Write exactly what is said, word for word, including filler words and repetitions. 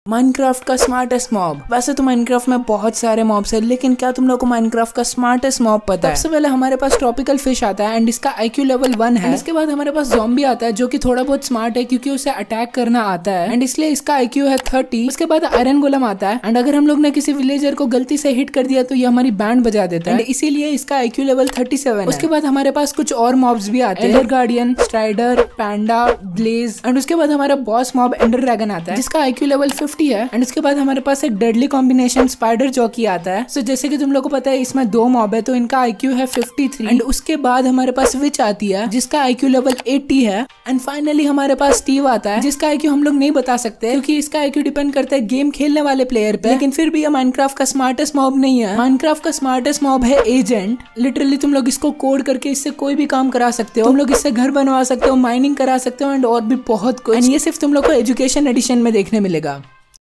Minecraft का smartest mob. वैसे तो माइनक्राफ्ट में बहुत सारे मॉब्स है, लेकिन क्या तुम लोगों को माइनक्राफ्ट का स्मार्टेस्ट मॉब पता है? सबसे पहले हमारे पास ट्रॉपिकल फिश आता है एंड इसका आईक्यू लेवल वन है। इसके बाद हमारे पास ज़ॉम्बी आता है जो कि थोड़ा बहुत स्मार्ट है क्योंकि उसे अटैक करना आता है एंड इसलिए इसका आईक्यू है थर्टी। उसके बाद आयरन गोलम आता है एंड अगर हम लोग ने किसी विलेजर को गलती से हिट कर दिया तो ये हमारी बैंड बजा देता है, इसीलिए इसका आईक्यू लेवल थर्टी सेवन है। उसके बाद हमारे पास कुछ और मॉब्स भी आते हैं, ender guardian, strider, panda, blaze and उसके बाद हमारा बॉस मॉब एंडर ड्रैगन आता है जिसका आईक्यू लेवल फिफ्टी है। एंड उसके बाद हमारे पास एक डेडली कॉम्बिनेशन स्पाइडर जॉकी आता है। सो so, जैसे कि तुम लोगों को पता है इसमें दो मॉब है तो इनका आईक्यू है फिफ्टी थ्री। एंड उसके बाद हमारे पास विच आती है जिसका आईक्यू लेवल एटी है। एंड फाइनली हमारे पास स्टीव आता है जिसका आईक्यू हम लोग नहीं बता सकते क्योंकि इसका आईक्यू डिपेंड करता है गेम खेलने वाले प्लेयर पे, लेकिन फिर भी ये माइनक्राफ्ट का स्मार्टेस्ट मॉब नहीं है। माइनक्राफ्ट का स्मार्टेस्ट मॉब है एजेंट। लिटरली तुम लोग इसको कोड करके इससे कोई भी काम करा सकते हो, तुम लोग इससे घर बनवा सकते हो, माइनिंग करा सकते हो एंड और भी बहुत कुछ। एंड ये सिर्फ तुम लोग को एजुकेशन एडिशन में देखने मिलेगा।